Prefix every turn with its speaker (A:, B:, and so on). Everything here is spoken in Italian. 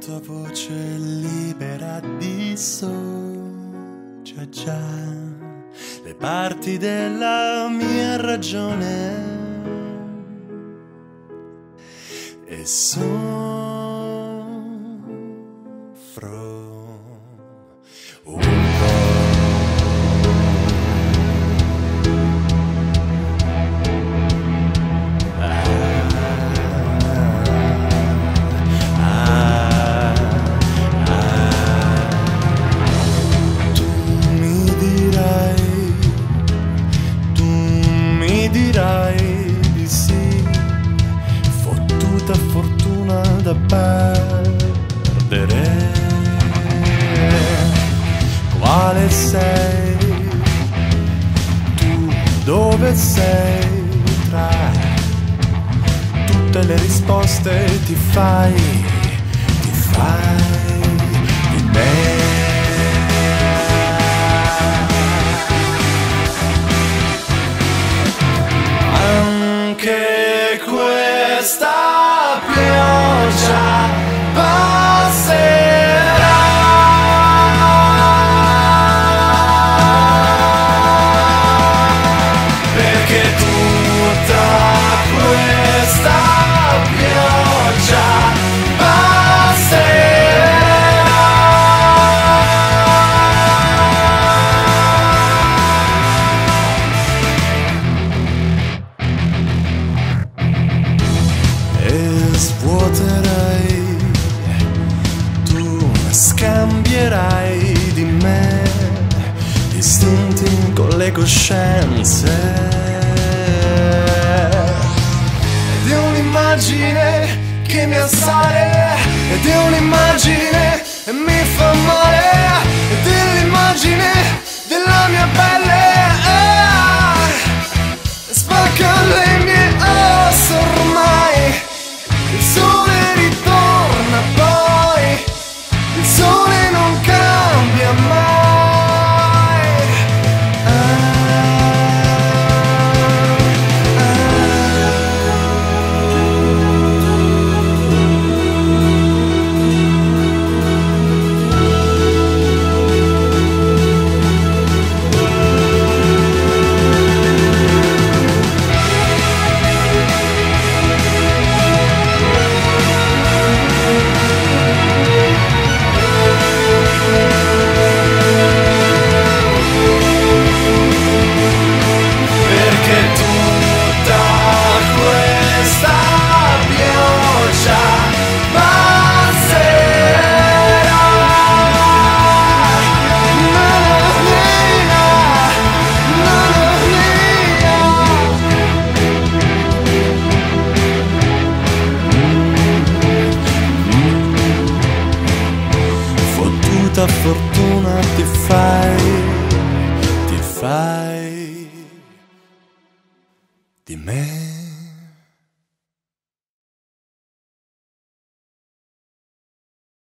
A: tua voce libera dissocià già le parti della mia ragione e soffro un po'. Dirai di sì, fottuta fortuna da perdere. Quale sei? Tu dove sei? Tra tutte le risposte ti fai di me. Anche questa pioggia passerà, perché tutta questa pioggia passerà. Svuoterai, tu scambierai di me istinti con le coscienze ed è un'immagine che mi assale ed è un'immagine e mi fa male ed è l'immagine della mia pelle spacca le mie ossa ormai. Il sole ritorna poi, il sole non cambia mai. Fortuna ti fai di me.